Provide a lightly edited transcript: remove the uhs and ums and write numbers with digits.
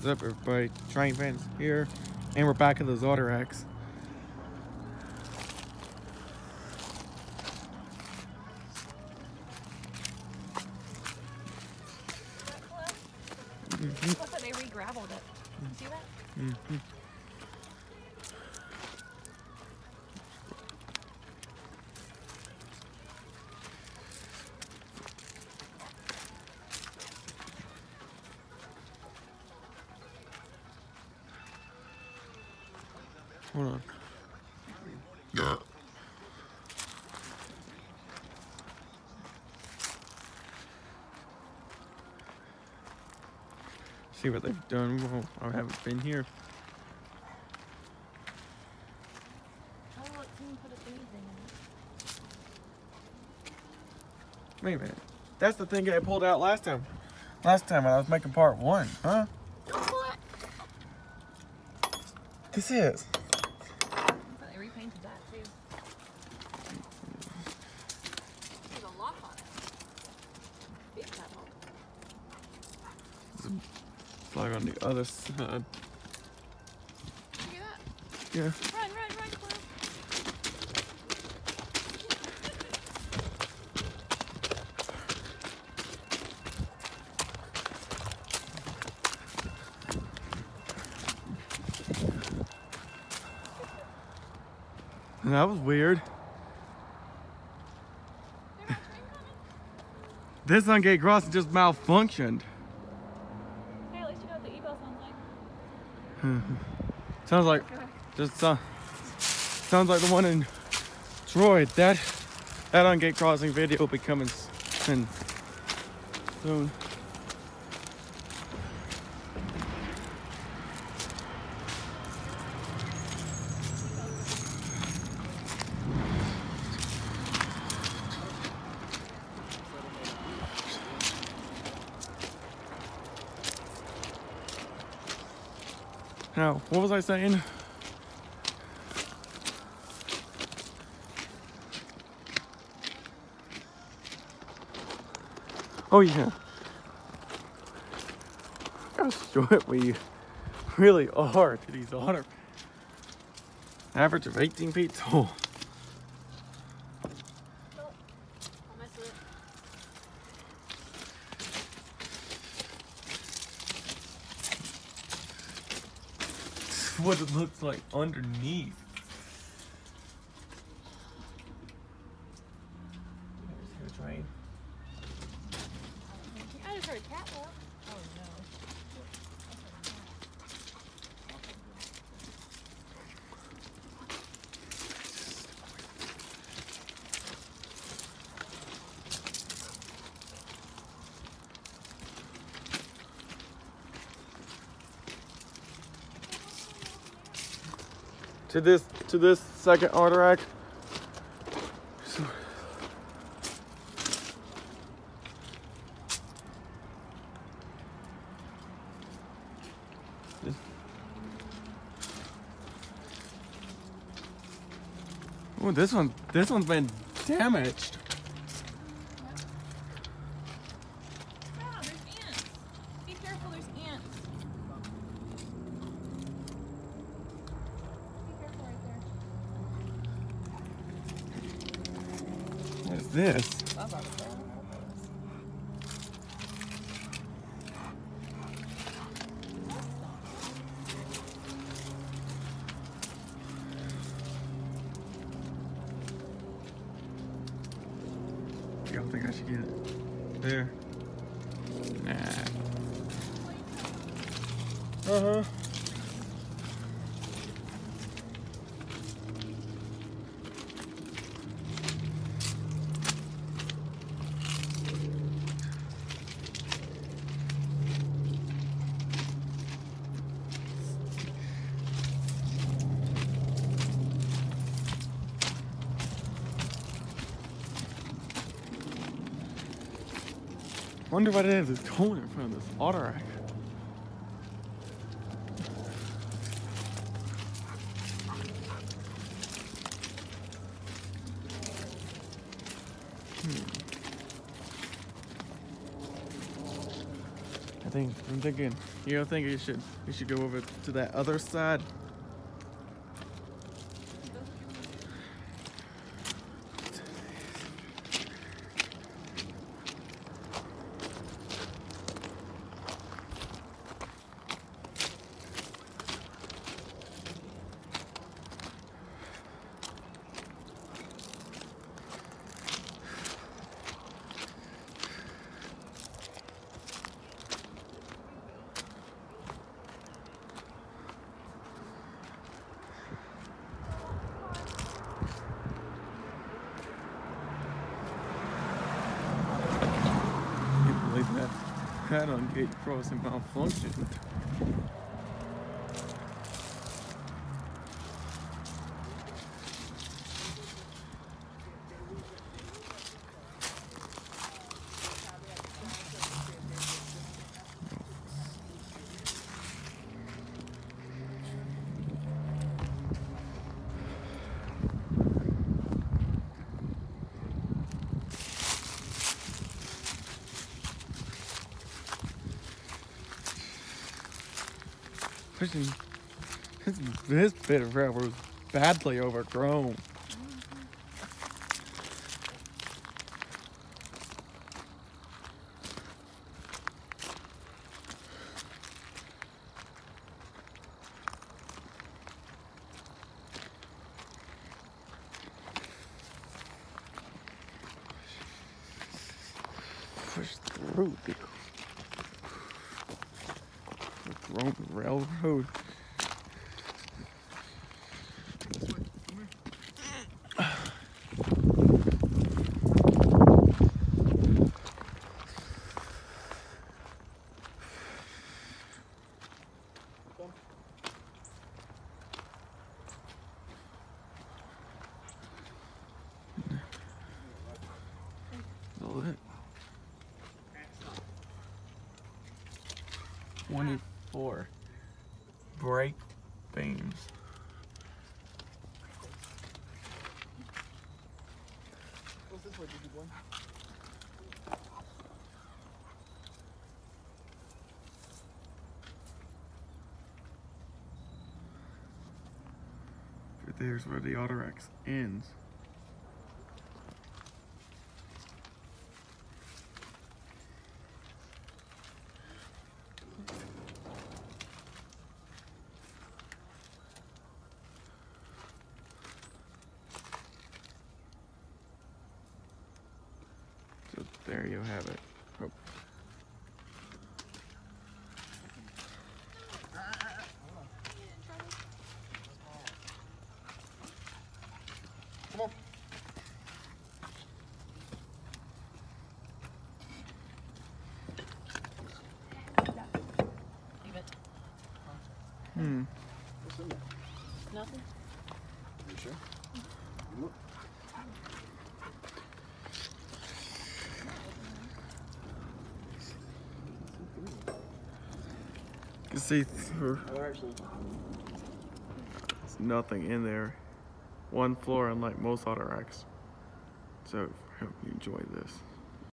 What's up, everybody? Train fans here, and we're back at those autoracks. Looks like they re-graveled it. You see that? Mm-hmm. Hold on. See what they've done. Well, I haven't been here. Oh, look, someone put a thingy thing in it. Wait a minute. That's the thing I pulled out last time. Last time when I was making part 1, huh? Don't pull it. This is. They repainted that too. There's a lock on it. Big time lock. Flag on the other side. Look at that. Yeah. Run, Chloe. That was weird. This ungate crossing just malfunctioned. Hey, at least you know what the e-bell sounds like. Sounds like just sounds like the one in Troy. That ungate crossing video will be coming soon. Now, what was I saying? Oh yeah. How short we really are to these otter. Average of 18 feet tall. Nope. I'll mess with it. What it looks like underneath. There's the train. I just heard a cat walk. Oh no. To this second autorack. So, oh, this one's been damaged. Ah, there's ants. Be careful, there's ants. Be careful right there. What is this? I don't think I should get it. There. Nah. Uh-huh. Wonder what it is going in front of this auto rack. I'm thinking, you think we should go over to that other side. That ungate crossing malfunctioned. This bit of railroad was badly overgrown. Push through the overgrown railroad. All that. 24 brake beams. What's this way, Dickie boy? Right there's where the autoracks ends. So there you have it. Oh. Come on. Leave it. What's in there? Nothing. You sure? Look. You can see through. There's Nothing in there. One floor, unlike most autoracks. So I hope you enjoy this.